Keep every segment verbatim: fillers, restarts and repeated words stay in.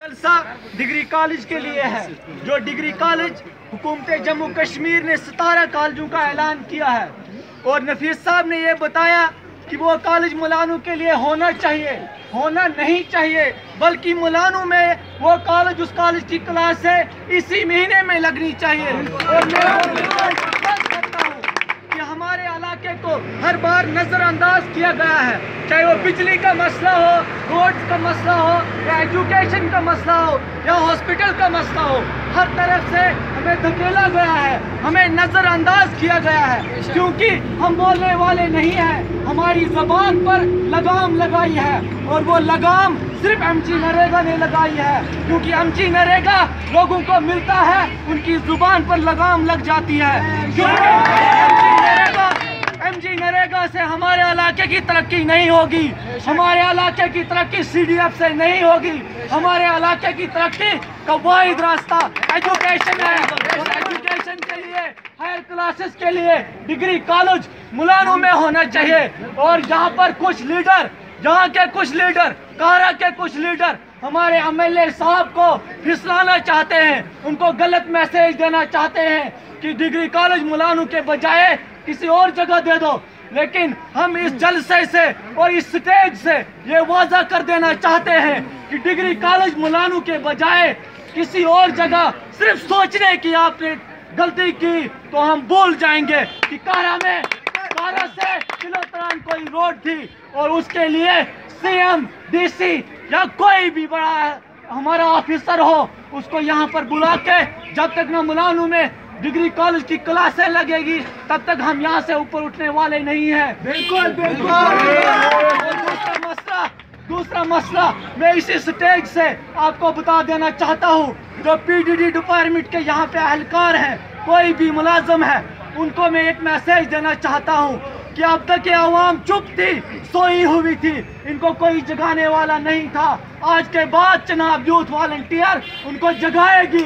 जलसा degree college के लिए है। जो डिग्री कॉलेज हुकूमत जम्मू कश्मीर ने सतारह कॉलेजों का ऐलान किया है और नफीस साहब ने ये बताया कि वो कॉलेज मुलानू के लिए होना चाहिए, होना नहीं चाहिए, बल्कि मुलानू में वो कॉलेज उस कॉलेज की क्लास है इसी महीने में लगनी चाहिए। और मैं करता हूँ कि हमारे इलाके को हर बार नज़रअंदाज किया गया है, चाहे वो बिजली का मसला हो, रोड्स का मसला हो, या एजुकेशन का मसला हो, या हॉस्पिटल का मसला हो, हर तरफ से हमें धकेला गया है, हमें नज़रअंदाज किया गया है, क्योंकि हम बोलने वाले नहीं हैं। हमारी ज़बान पर लगाम लगाई है और वो लगाम सिर्फ एमजी नरेगा ने लगाई है, क्योंकि एमजी नरेगा लोगों को मिलता है, उनकी ज़ुबान पर लगाम लग जाती है। एमजी नरेगा से हमारे इलाके की तरक्की नहीं होगी, हमारे इलाके की तरक्की सीडीएफ से नहीं होगी। हमारे इलाके की तरक्की का वाहिद रास्ता एजुकेशन है और एजुकेशन के लिए, हायर क्लासेस के लिए डिग्री कॉलेज मुलानू में होना चाहिए। और यहाँ पर कुछ लीडर, यहाँ के कुछ लीडर, काहरा के कुछ लीडर हमारे एमएलए साहब को फिसलाना चाहते हैं, उनको गलत मैसेज देना चाहते हैं कि डिग्री कॉलेज मुलानू के बजाय किसी और जगह दे दो। लेकिन हम इस जलसे से और इस स्टेज से ये वादा कर देना चाहते हैं कि डिग्री कॉलेज मुलानू के बजाय किसी और जगह, सिर्फ सोचने की आपने गलती की तो हम भूल जाएंगे कि काहरा में काहरा से किलोतरान कोई रोड थी और उसके लिए सीएम, डीसी या कोई भी बड़ा हमारा ऑफिसर हो, उसको यहाँ पर बुला के जब तक न मुलानू में डिग्री कॉलेज की क्लासें लगेगी तब तक हम यहाँ से ऊपर उठने वाले नहीं हैं। बिल्कुल बिल्कुल। दूसरा मसला दूसरा मसला मैं इसी स्टेज से आपको बता देना चाहता हूँ, जो पीडीडी डिपार्टमेंट के यहाँ पे अहलकार हैं, कोई भी मुलाजम है, उनको मैं एक मैसेज देना चाहता हूँ कि अब तक ये आवाम चुप थी, सोई हुई थी, इनको कोई जगाने वाला नहीं था। आज के बाद चेनाब यूथ वॉलंटियर उनको जगाएगी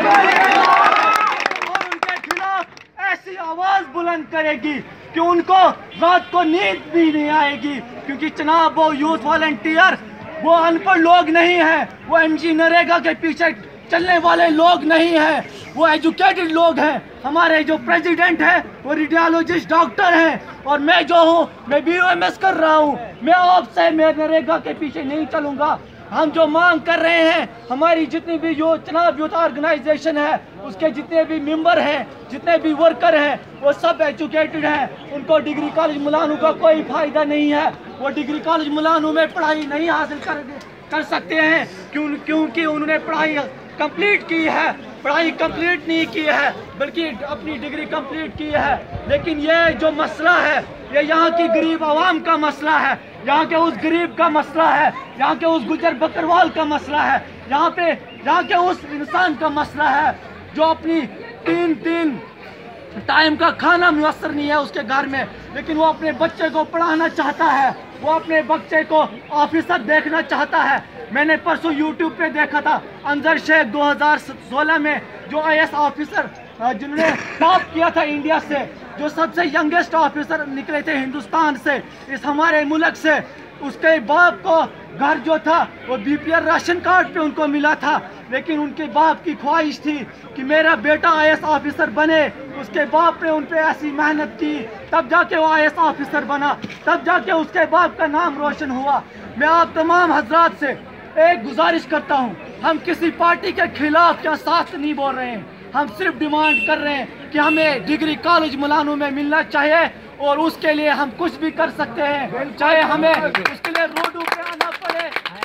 और उनके खिलाफ ऐसी आवाज बुलंद करेगी कि उनको रात को नींद भी नहीं आएगी, क्योंकि चेनाब वो यूथ वॉलंटियर वो अनपढ़ लोग नहीं है, वो एमजी नरेगा के पीछे चलने वाले लोग नहीं हैं, वो एजुकेटेड लोग हैं। हमारे जो प्रेसिडेंट है वो रेडियोलॉजिस्ट डॉक्टर हैं और मैं जो हूँ मैं बीओएमएस कर रहा हूँ। मैं आपसे मैं नरेगा के पीछे नहीं चलूँगा। हम जो मांग कर रहे हैं, हमारी जितनी भी जो चेनाब यूथ ऑर्गेनाइजेशन है उसके जितने भी मेंबर हैं, जितने भी वर्कर हैं, वो सब एजुकेटेड हैं। उनको डिग्री कॉलेज मुलानू का कोई फायदा नहीं है, वो डिग्री कॉलेज मुलानू में पढ़ाई नहीं हासिल कर कर सकते हैं, क्यों क्योंकि उन्होंने पढ़ाई कंप्लीट की है, पढ़ाई कंप्लीट नहीं की है बल्कि अपनी डिग्री कंप्लीट की है। लेकिन ये जो मसला है ये यहाँ की गरीब आवाम का मसला है, यहाँ के उस गरीब का मसला है, यहाँ के उस गुजर बकरवाल का मसला है, यहाँ पे यहाँ के उस इंसान का मसला है जो अपनी तीन तीन टाइम का खाना मुयस्सर नहीं है उसके घर में, लेकिन वो अपने बच्चे को पढ़ाना चाहता है, वो अपने बच्चे को ऑफिसर देखना चाहता है। मैंने परसों यूट्यूब पे देखा था अंजर शेख दो हज़ार सोलह में जो आईएएस ऑफिसर जिन्होंने टॉप किया था इंडिया से, जो सबसे यंगेस्ट ऑफिसर निकले थे हिंदुस्तान से, इस हमारे मुल्क से, उसके बाप को घर जो था वो बीपीएल राशन कार्ड पे उनको मिला था, लेकिन उनके बाप की ख्वाहिश थी कि मेरा बेटा आईएएस ऑफिसर बने। उसके बाप ने उन पे ऐसी मेहनत की, तब जाके वो आईएएस ऑफिसर बना, तब जाके उसके बाप का नाम रोशन हुआ। मैं आप तमाम हजरात से एक गुजारिश करता हूँ, हम किसी पार्टी के खिलाफ या साथ नहीं बोल रहे हैं, हम सिर्फ डिमांड कर रहे हैं कि हमें डिग्री कॉलेज मुलानू में मिलना चाहिए और उसके लिए हम कुछ भी कर सकते हैं, चाहे हमें उसके लिए रोडों पे आना पड़े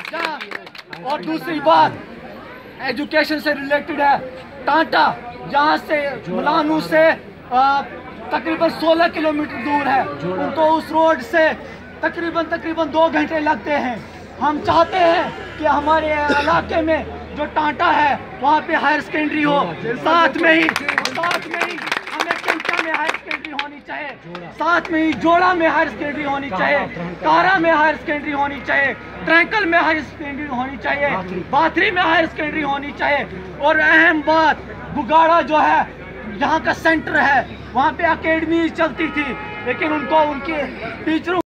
या। और दूसरी बात एजुकेशन से रिलेटेड है, टांटा जहाँ से मुलानू से तकरीबन सोलह किलोमीटर दूर है, उनको उस रोड से तकरीबन तकरीबन दो घंटे लगते हैं। हम चाहते हैं कि हमारे इलाके में जो टांटा है वहाँ पे हायर सेकेंडरी हो, साथ में ही साथ में ही हमें किंचा में हायर सेकेंडरी होनी चाहिए, साथ में ही जोड़ा में हायर सेकेंडरी होनी चाहिए, काहरा में हायर सेकेंडरी होनी चाहिए, ट्रैंकल में हायर सेकेंडरी होनी चाहिए, बाथरी में हायर सेकेंडरी होनी चाहिए। और अहम बात, बुगाड़ा जो है यहाँ का सेंटर है, वहाँ पे अकेडमी चलती थी, लेकिन उनको उनके टीचरों